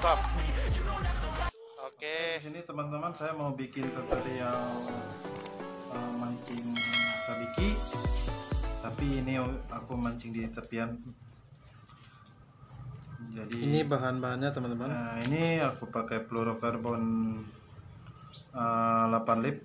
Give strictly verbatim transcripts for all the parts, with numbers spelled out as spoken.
mantap. Oke. Di sini teman-teman saya mau bikin tutorial uh, mancing sabiki, tapi ini aku mancing di tepian. Jadi ini bahan-bahannya teman-teman. Nah, ini aku pakai fluorokarbon uh, delapan lip.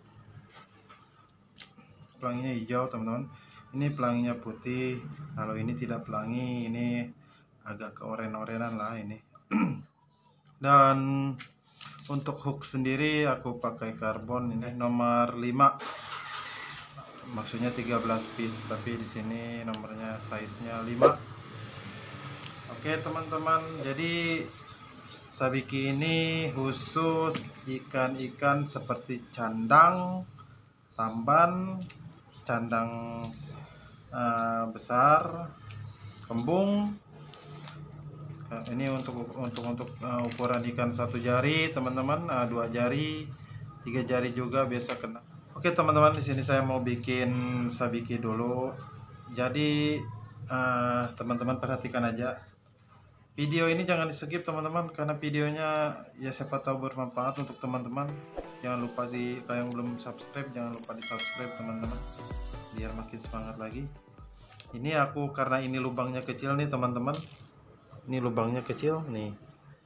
Pelanginya hijau teman-teman. Ini pelanginya putih. Kalau ini tidak pelangi, ini agak keoren-orenan lah ini. Dan untuk hook sendiri aku pakai karbon ini nomor lima. Maksudnya tiga belas piece, tapi di sini nomornya size-nya lima. Oke teman-teman, jadi sabiki ini khusus ikan-ikan seperti candang, tamban, candang uh, besar, kembung. Uh, ini untuk untuk untuk uh, ukuran ikan satu jari teman-teman, uh, dua jari, tiga jari juga biasa kena. Oke teman-teman, di sini saya mau bikin sabiki dulu. Jadi uh, teman-teman perhatikan aja. Video ini jangan di skip teman-teman, karena videonya ya siapa tahu bermanfaat untuk teman-teman. Jangan lupa di, kalau yang belum subscribe jangan lupa di subscribe teman-teman, biar makin semangat lagi. Ini aku karena ini lubangnya kecil nih teman-teman, ini lubangnya kecil nih,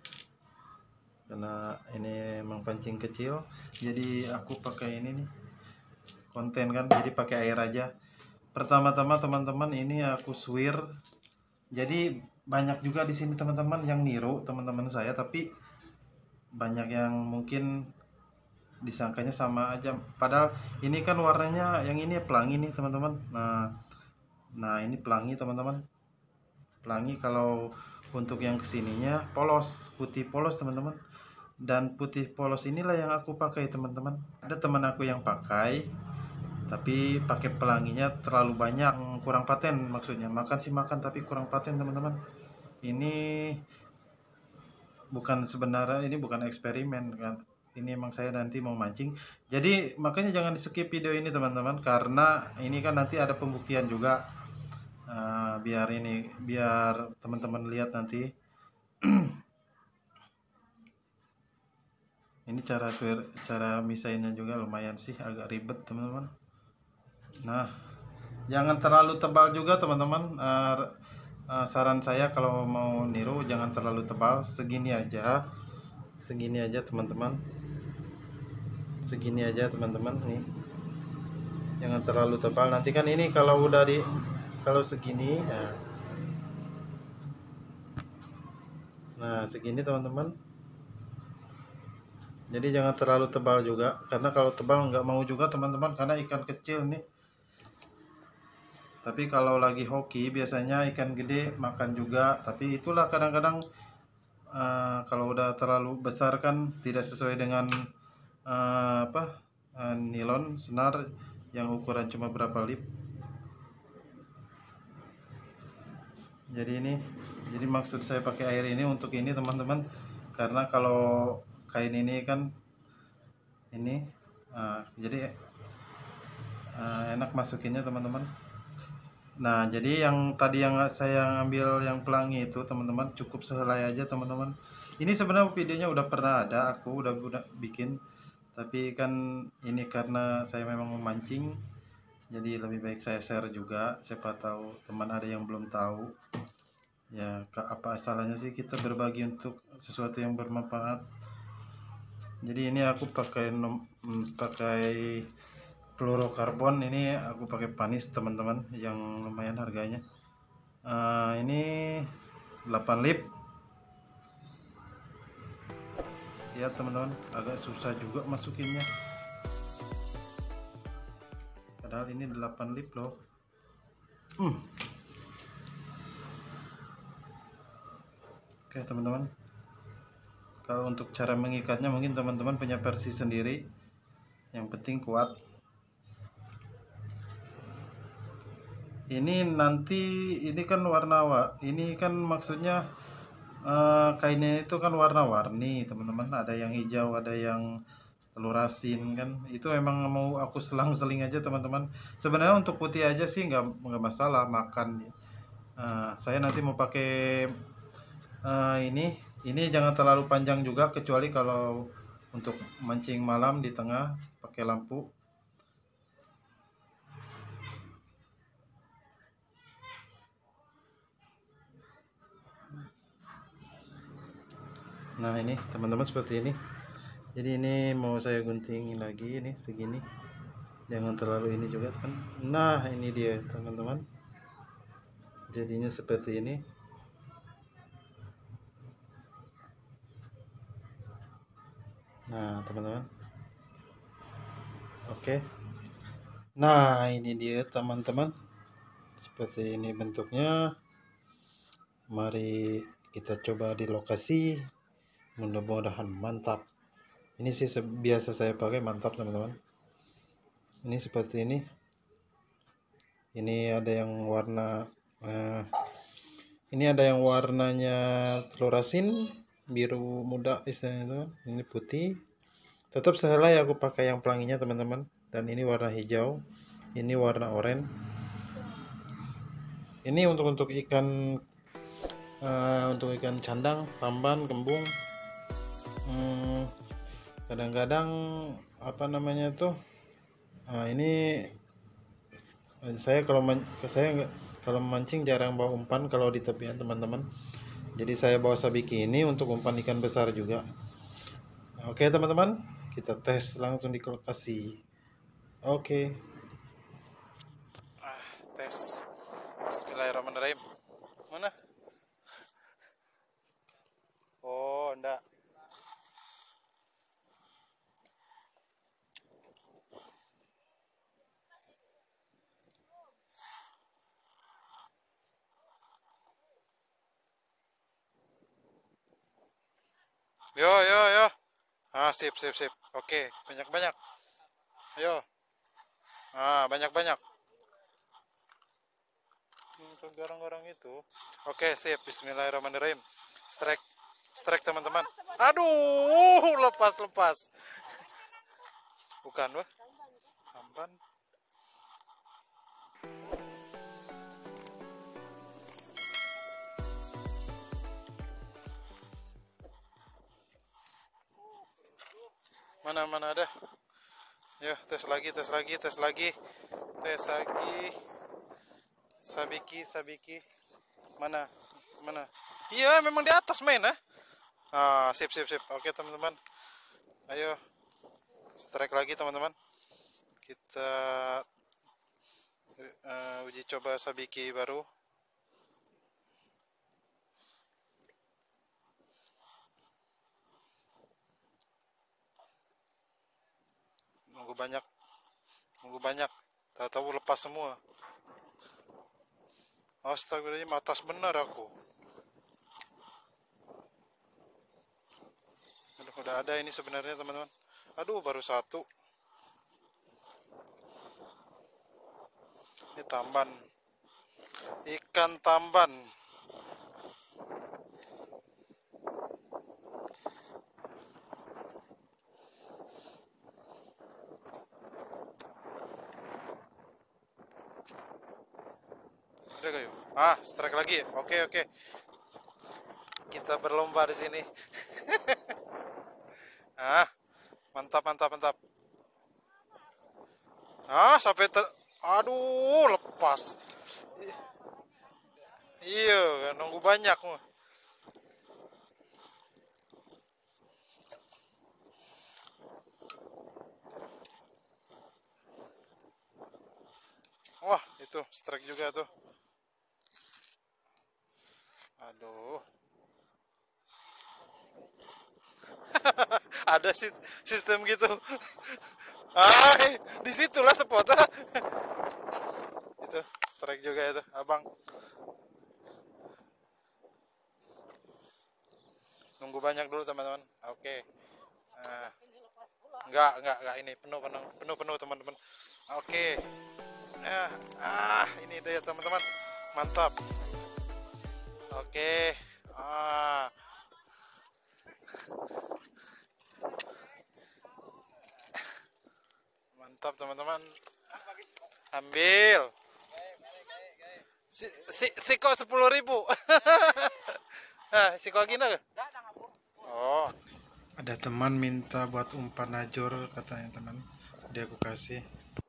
karena ini emang pancing kecil, jadi aku pakai ini nih konten kan, jadi pakai air aja. Pertama-tama teman-teman ini aku swir. Jadi banyak juga di sini teman-teman yang niru teman-teman saya, tapi banyak yang mungkin disangkanya sama aja, padahal ini kan warnanya yang ini pelangi nih teman-teman. Nah, nah ini pelangi teman-teman, pelangi. Kalau untuk yang kesininya polos, putih polos teman-teman, dan putih polos inilah yang aku pakai teman-teman. Ada teman aku yang pakai tapi pakai pelanginya terlalu banyak, kurang paten, maksudnya makan sih makan tapi kurang paten teman-teman. Ini bukan sebenarnya, ini bukan eksperimen kan, ini emang saya nanti mau mancing. Jadi makanya jangan di skip video ini teman-teman, karena ini kan nanti ada pembuktian juga. Uh, biar ini biar teman-teman lihat nanti. Ini cara cara misainnya juga lumayan sih, agak ribet teman-teman. Nah, jangan terlalu tebal juga teman-teman. Uh, uh, saran saya kalau mau niru jangan terlalu tebal, segini aja, segini aja teman-teman, segini aja teman-teman nih. Jangan terlalu tebal. Nanti kan ini kalau udah di kalau segini, ya. Nah segini teman-teman. Jadi jangan terlalu tebal juga, karena kalau tebal nggak mau juga teman-teman, karena ikan kecil nih. Tapi kalau lagi hoki biasanya ikan gede makan juga, tapi itulah kadang-kadang uh, kalau udah terlalu besar kan tidak sesuai dengan uh, apa uh, nilon senar yang ukuran cuma berapa lip. Jadi ini, jadi maksud saya pakai air ini untuk ini teman-teman, karena kalau kain ini kan ini uh, jadi uh, enak masukinnya teman-teman. Nah jadi yang tadi yang saya ngambil yang pelangi itu teman-teman, cukup sehelai aja teman-teman. Ini sebenarnya videonya udah pernah ada, aku udah udah bikin, tapi kan ini karena saya memang memancing, jadi lebih baik saya share juga, siapa tahu teman ada yang belum tahu. Ya apa salahnya sih kita berbagi untuk sesuatu yang bermanfaat. Jadi ini aku pakai pakai fluorokarbon, ini aku pakai panis teman-teman, yang lumayan harganya. Uh, ini delapan lip. Ya teman-teman, agak susah juga masukinnya. Padahal ini delapan lip loh. Hmm. Oke teman-teman. Kalau untuk cara mengikatnya mungkin teman-teman punya versi sendiri. Yang penting kuat. Ini nanti ini kan warna ini kan maksudnya uh, kainnya itu kan warna-warni teman-teman, ada yang hijau, ada yang telur asin kan, itu memang mau aku selang-seling aja teman-teman. Sebenarnya untuk putih aja sih nggak nggak masalah makan. Uh, saya nanti mau pakai uh, ini Ini jangan terlalu panjang juga, kecuali kalau untuk mancing malam di tengah pakai lampu. Nah ini teman-teman seperti ini. Jadi ini mau saya gunting lagi, ini segini, jangan terlalu ini juga kan. Nah ini dia teman-teman, jadinya seperti ini. Nah teman-teman, oke. Nah ini dia teman-teman, seperti ini bentuknya. Mari kita coba di lokasi, mudah-mudahan mantap. Ini sih biasa saya pakai, mantap teman-teman. Ini seperti ini. Ini ada yang warna eh, ini ada yang warnanya telur asin, biru muda istilahnya teman. Ini putih. Tetap sehelai aku pakai yang pelanginya teman-teman. Dan ini warna hijau. Ini warna oranye. Ini untuk untuk ikan uh, untuk ikan candang, tamban, kembung. Hmm, kadang-kadang apa namanya tuh? Nah, ini saya kalau man, saya nggak kalau memancing jarang bawa umpan kalau di tepian teman-teman. Jadi saya bawa sabiki ini untuk umpan ikan besar juga. Oke teman-teman, kita tes langsung di lokasi. Oke. Ah, tes. Bismillahirrahmanirrahim. Mana? Oh, enggak. Yo, yo, yo. Ah, sip, sip, sip. Oke, banyak-banyak. Ayo. Ah, banyak-banyak. Untuk garang-garang itu. Oke, sip. Bismillahirrahmanirrahim. Strike. Strike teman-teman. Aduh, lepas, lepas. Bukan, wah. Tamban. Mana mana ada. Ya, tes lagi, tes lagi, tes lagi. Tes lagi. Sabiki, sabiki. Mana? Mana? Iya, memang di atas main, ah. Ah, sip, sip, sip. Oke, teman-teman. Ayo. Strike lagi, teman-teman. Kita uh, uji coba sabiki baru. Nunggu banyak. Nunggu banyak. Tahu-tahu lepas semua. Astagfirullahaladzim, atas benar aku. Aduh, udah ada ini sebenarnya teman-teman. Aduh, baru satu. Ini tamban. Ikan tamban. Udah kayu. Ah, strike lagi. Oke, oke. Kita berlomba di sini. Ah, mantap, mantap, mantap. Ah, sampai ter... Aduh, lepas. Iya, nunggu banyak. Wah, itu strike juga tuh. Aduh. Ada sih sistem gitu. Ah, disitulah spotnya. Itu strike juga itu, abang. Nunggu banyak dulu teman-teman. Oke. Nah, enggak, enggak, enggak ini penuh, penuh, penuh, penuh teman-teman. Oke. Nah, ah, ini dia teman-teman. Mantap. Oke. Ah. Mantap teman-teman. Ambil. Si, si, si kok sepuluh ribu. Nah, si kok gini. Oh, ada teman minta buat umpan najor katanya teman, dia aku kasih.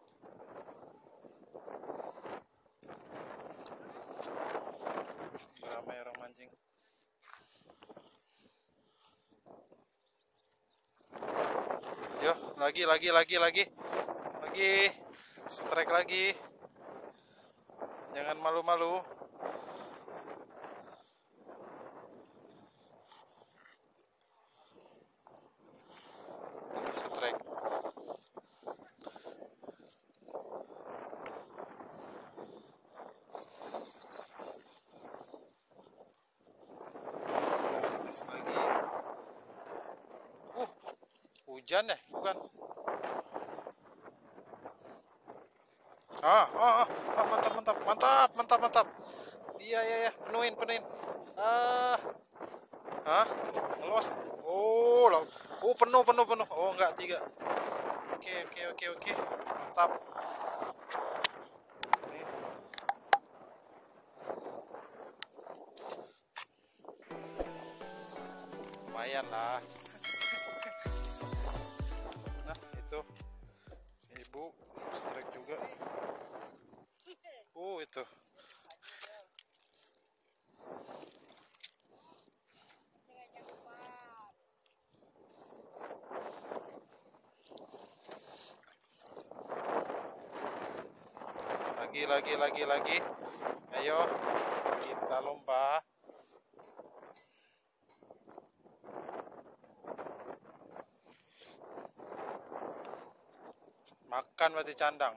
Ramai orang mancing. Yo, lagi lagi lagi lagi lagi strike lagi, jangan malu-malu. Strike. Tes lagi. Uh, hujan ya, bukan? Ah, ah, ah, ah, mantap, mantap, mantap, mantap, mantap. Iya, iya, iya, penuhin, penuhin. Ah, ah, ngelos. Oh, lah. Oh, penuh, penuh, penuh. Oh, enggak, tiga. Oke, oke, oke, oke. Mantap. Nih. Lumayan lah. Nah, itu. Ibu, strike juga. Oh, itu. Lagi, lagi, lagi, lagi. Ayo, kita lomba. Makan berarti candang.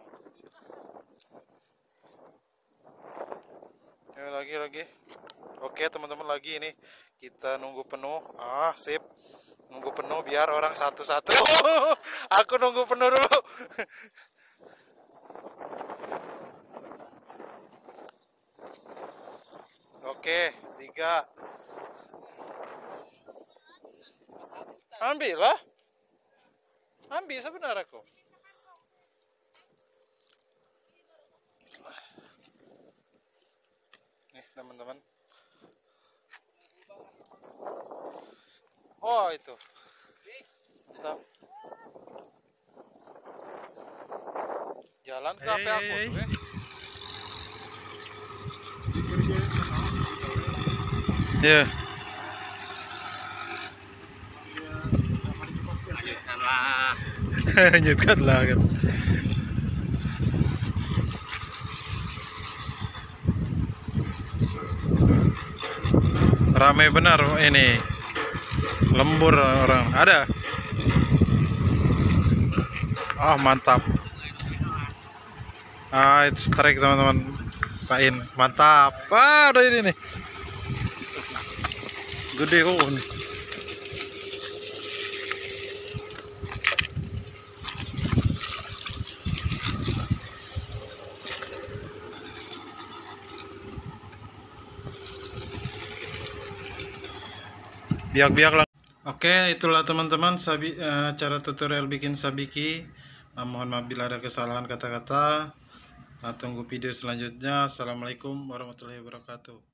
Ayo, lagi, lagi. Oke, teman-teman, lagi ini. Kita nunggu penuh. Ah, sip. Nunggu penuh biar orang satu-satu. Aku nunggu penuh dulu. Oke, tiga. Ambil lah. Ambil sebenarnya aku. Nih, teman-teman. Oh, itu. Mantap. Jalan ke H P aku tuh ya. Ya. Lanjutkanlah. Lanjutkanlah kan. Ramai benar ini. Lembur orang. Ada. Oh, mantap. Ah, itu strike teman-teman. Pain, mantap. Ah, ada ini nih. Gede kok nih. Biak-biak lah. Oke, itulah teman-teman sabi, uh, cara tutorial bikin sabiki. Uh, mohon maaf bila ada kesalahan kata-kata. Uh, tunggu video selanjutnya. Assalamualaikum warahmatullahi wabarakatuh.